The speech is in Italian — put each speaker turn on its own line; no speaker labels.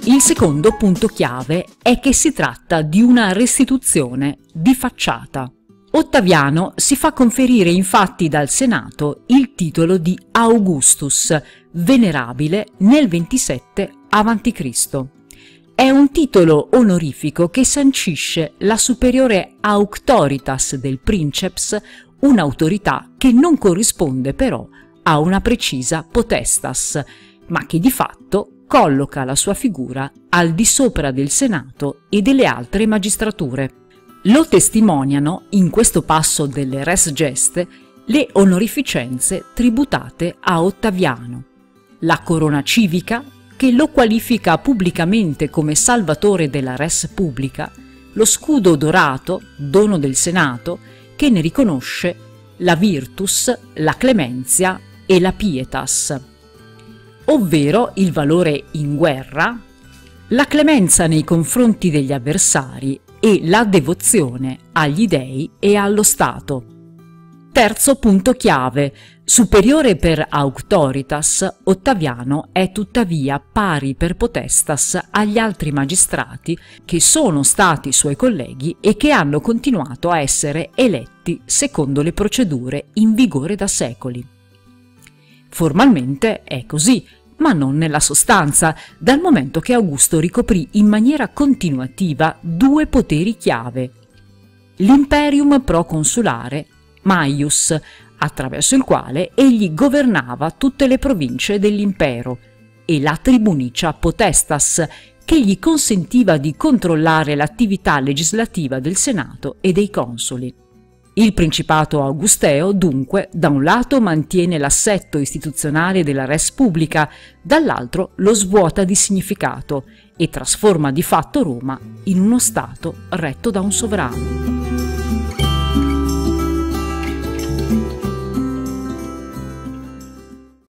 Il secondo punto chiave è che si tratta di una restituzione di facciata. Ottaviano si fa conferire infatti dal Senato il titolo di Augustus, venerabile nel 27 a.C. È un titolo onorifico che sancisce la superiore auctoritas del princeps, un'autorità che non corrisponde però a una precisa potestas, ma che di fatto colloca la sua figura al di sopra del Senato e delle altre magistrature. Lo testimoniano, in questo passo delle res geste, le onorificenze tributate a Ottaviano, la corona civica, che lo qualifica pubblicamente come salvatore della res pubblica, lo scudo dorato, dono del Senato, che ne riconosce la virtus, la clemenzia e la pietas, ovvero il valore in guerra, la clemenza nei confronti degli avversari e la devozione agli dei e allo Stato. Terzo punto chiave, superiore per auctoritas, Ottaviano è tuttavia pari per potestas agli altri magistrati che sono stati suoi colleghi e che hanno continuato a essere eletti secondo le procedure in vigore da secoli. Formalmente è così, ma non nella sostanza, dal momento che Augusto ricoprì in maniera continuativa due poteri chiave: l'imperium proconsulare, maius, attraverso il quale egli governava tutte le province dell'impero, e la tribunica potestas, che gli consentiva di controllare l'attività legislativa del Senato e dei consoli. Il Principato Augusteo, dunque, da un lato mantiene l'assetto istituzionale della res pubblica, dall'altro lo svuota di significato e trasforma di fatto Roma in uno Stato retto da un sovrano.